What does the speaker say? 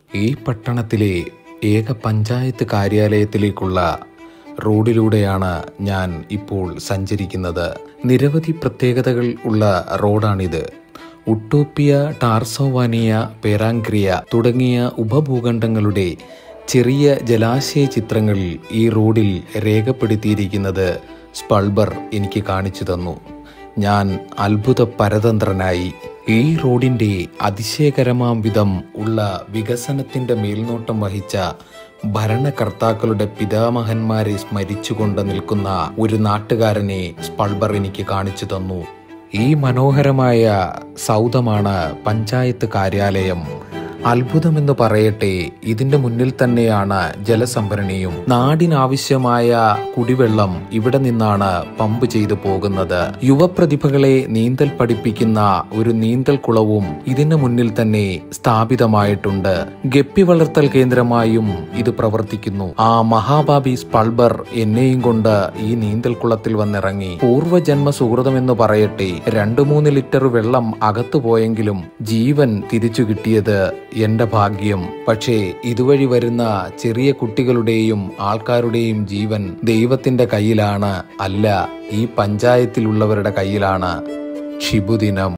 ഈ പട്ടണത്തിലെ ഏക പഞ്ചായത്ത് കാര്യാലയത്തിലേക്കുള്ള റോഡിലൂടെയാണ് ഞാൻ ഇപ്പോൾ സഞ്ചരിക്കുന്നത്. നിരവധി പ്രത്യേകതകൾ ഉള്ള റോഡാണിത്. ഉട്ടോപ്പിയ, ടാർസോവാനിയ, പേരാങ്ക്രിയ തുടങ്ങിയ ഉപഭൂഖണ്ഡങ്ങളുടെ ചെറിയ ജലാശയ ചിത്രങ്ങൾ ഈ റോഡിൽ രേഖപ്പെടുത്തിയിരിക്കുന്നത് സ്പൾബർ എനിക്ക് കാണിച്ചു തന്നു. ഞാൻ അത്ഭുത പരതന്ത്രനായി. ഈ റോഡിൻ്റെ അതിശയകരമാം വിധം ഉള്ള വികസനത്തിൻ്റെ മേൽനോട്ടം വഹിച്ച ഭരണകർത്താക്കളുടെ പിതാമഹന്മാരെ സ്മരിച്ചുകൊണ്ട് നിൽക്കുന്ന ഒരു നാട്ടുകാരനെ സ്പൾബർ എനിക്ക് കാണിച്ചു തന്നു. ഈ മനോഹരമായ സൗധമാണ് പഞ്ചായത്ത് കാര്യാലയം. അത്ഭുതമെന്ന് പറയട്ടെ, ഇതിന്റെ മുന്നിൽ തന്നെയാണ് ജലസംഭരണിയും. നാടിനാവശ്യമായ കുടിവെള്ളം ഇവിടെ നിന്നാണ് പമ്പ് ചെയ്തു പോകുന്നത്. യുവപ്രതിഭകളെ നീന്തൽ പഠിപ്പിക്കുന്ന ഒരു നീന്തൽ കുളവും ഇതിന് മുന്നിൽ തന്നെ സ്ഥാപിതമായിട്ടുണ്ട്. ഗപ്പി വളർത്തൽ കേന്ദ്രമായും ഇത് പ്രവർത്തിക്കുന്നു. ആ മഹാഭാവി സ്പൾബർ എന്നെയും കൊണ്ട് ഈ നീന്തൽ കുളത്തിൽ വന്നിറങ്ങി. പൂർവ്വജന്മ സുഹൃതമെന്ന് പറയട്ടെ, 2-3 ലിറ്റർ വെള്ളം അകത്തു പോയെങ്കിലും ജീവൻ തിരിച്ചു കിട്ടിയത് എന്റെ ഭാഗ്യം. പക്ഷേ ഇതുവഴി വരുന്ന ചെറിയ കുട്ടികളുടെയും ആൾക്കാരുടെയും ജീവൻ ദൈവത്തിന്റെ കയ്യിലാണ്, അല്ല ഈ പഞ്ചായത്തിലുള്ളവരുടെ കയ്യിലാണ്. ശുഭദിനം.